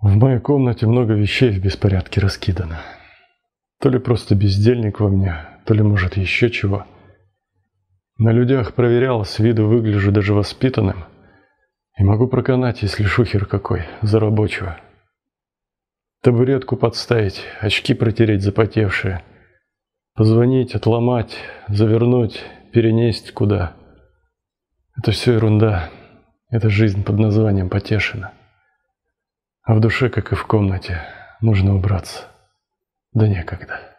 В моей комнате много вещей в беспорядке раскидано. То ли просто бездельник во мне, то ли, может, еще чего. На людях проверял, с виду выгляжу даже воспитанным. И могу проканать, если шухер какой, за рабочего. Табуретку подставить, очки протереть запотевшие. Позвонить, отломать, завернуть, перенесть куда. Это все ерунда. Это жизнь под названием потешена. А в душе, как и в комнате, нужно убраться. Да некогда.